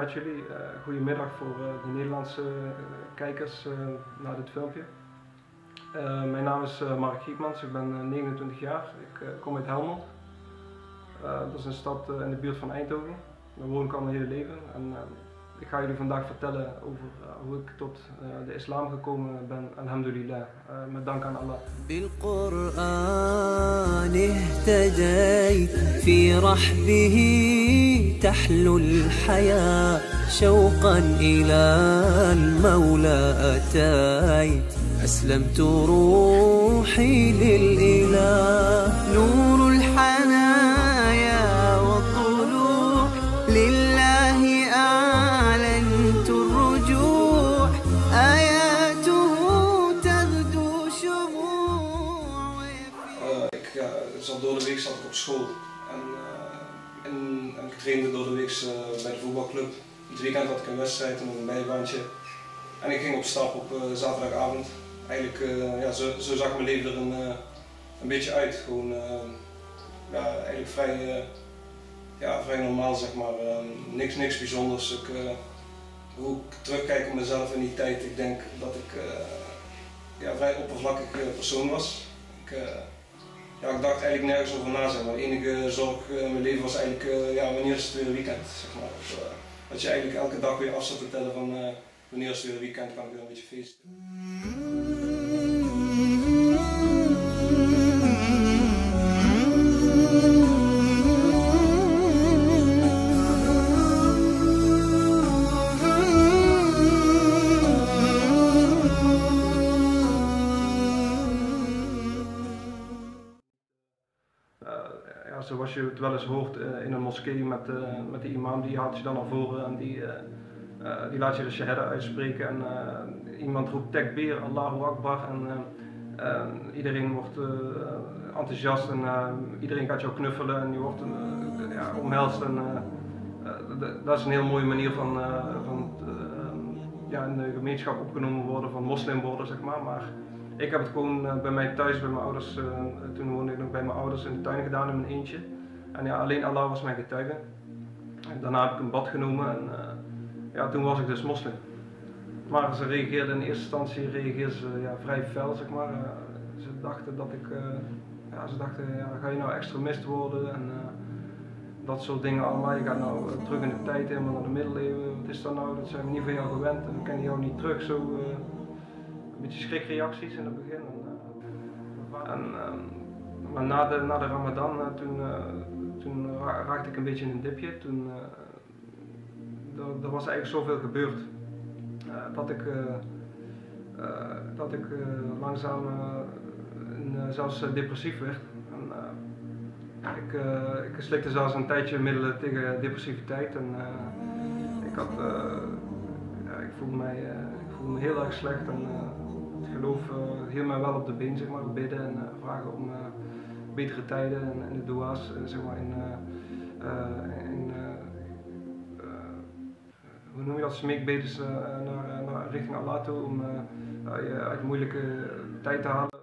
met jullie. Goedemiddag voor de Nederlandse kijkers naar dit filmpje. Mijn naam is Mark Giekmans, ik ben 29 jaar. Ik kom uit Helmond. Dat is een stad in de buurt van Eindhoven. Daar woon ik al mijn hele leven. En ik ga jullie vandaag vertellen over hoe ik tot de islam gekomen ben. Alhamdulillah, met dank aan Allah. بالقرآن اهتديت في رحبه تحلو الحياة شوقا إلى المولى أتيت أسلمت روحي للإله نور الحنايا والطلوع لله أعلنت الرجوع آياته تغدو شموع. Ik zat door de week op school en ik trainde door de week bij de voetbalclub. Het weekend had ik een wedstrijd en een bijbaantje. En ik ging op stap op zaterdagavond. Eigenlijk, zo zag mijn leven er een beetje uit. Gewoon, eigenlijk vrij normaal, zeg maar. Niks bijzonders. Hoe ik terugkijk op mezelf in die tijd, ik denk dat ik een vrij oppervlakkig persoon was. Ik dacht eigenlijk nergens over na, zeg maar. De enige zorg in mijn leven was eigenlijk, wanneer is het weer weekend, zeg maar. Dat je eigenlijk elke dag weer af zat te tellen van wanneer is het weer weekend, kan ik weer een beetje feesten. Zoals je het wel eens hoort in een moskee met de imam, die haalt je dan naar voren en die laat je de shahada uitspreken en iemand roept takbir, Allahu Akbar en iedereen wordt enthousiast en iedereen gaat jou knuffelen en je wordt omhelst en dat is een heel mooie manier van in de gemeenschap opgenomen worden, van moslim worden, zeg maar. Ik heb het gewoon bij mij thuis, bij mijn ouders, toen woonde ik nog bij mijn ouders in de tuin gedaan in mijn eentje. En alleen Allah was mijn getuige. En daarna heb ik een bad genomen en toen was ik dus moslim. Maar ze reageerden in eerste instantie vrij fel, zeg maar. Ze dachten dat ik, ga je nou extremist worden en dat soort dingen allemaal. Je gaat nou terug in de tijd, helemaal naar de middeleeuwen. Wat is dat nou? Dat zijn we niet van jou gewend en we kennen jou niet terug. Zo, een beetje schrikreacties in het begin. Maar na de Ramadan, toen raakte ik een beetje in een dipje. Er was eigenlijk zoveel gebeurd dat ik langzaam zelfs depressief werd. Ik slikte zelfs een tijdje middelen tegen depressiviteit. En ik voelde me heel erg slecht. En, het geloof hield mij wel op de been, zeg maar, bidden en vragen om betere tijden en de dua's, zeg maar, hoe noem je dat, smeekbedes naar richting Allah toe om je uit moeilijke tijd te halen.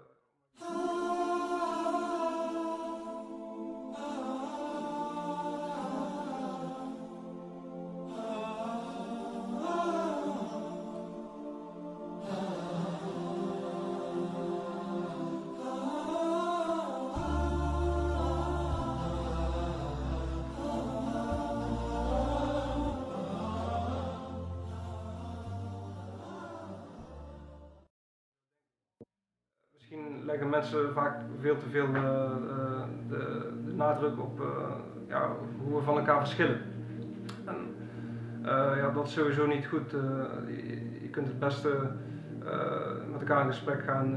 Misschien leggen mensen vaak veel te veel de nadruk op hoe we van elkaar verschillen. En, dat is sowieso niet goed. Je kunt het beste met elkaar in gesprek gaan.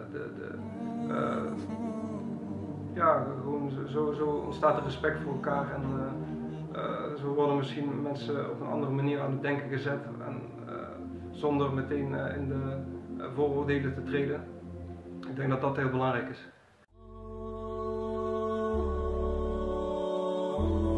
Gewoon zo ontstaat er respect voor elkaar en zo worden misschien mensen op een andere manier aan het denken gezet en zonder meteen in de vooroordelen te treden. Ik denk dat dat heel belangrijk is.